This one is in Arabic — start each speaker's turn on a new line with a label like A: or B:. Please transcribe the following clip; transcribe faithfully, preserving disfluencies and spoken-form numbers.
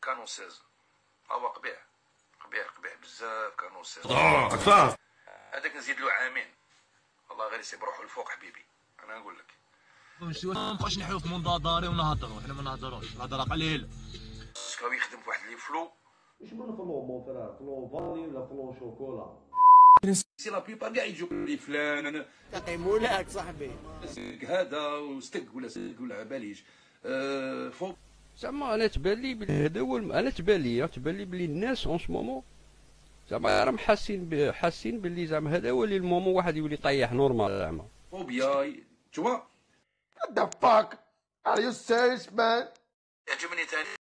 A: كانون ستاشر هو قبيح قبيح قبيح بزاف كانون ستاشر.
B: راك فاهم.
A: هذاك نزيد له عامين والله غير يسيب روحو الفوق حبيبي انا نقول لك.
C: ما نبقاوش نحيو في منظاري ونهضروا، حنا ما نهضروش، الهضره قليل.
A: راه يخدم في واحد لي فلو.
D: واش من فلو مون فرا فلو فاني ولا فلو شوكولا؟
A: سي لا بيبار كاع يجيو لي فلان انا
E: تقيمولاك صاحبي
A: هذا وستك ولا ستك ولا باليش أه فوق.
F: زعما انا تبان لي بلي هذا هو الم... انا تبان لي تبان لي بلي الناس اون سو مومون زعما راهم حاسين ب... حاسين بلي زعما هذا هو اللي المومون واحد يولي طيح نورمال زعما.
A: فوبيا تشوا
B: What the fuck? Are you serious, man?
A: يعجبني ثاني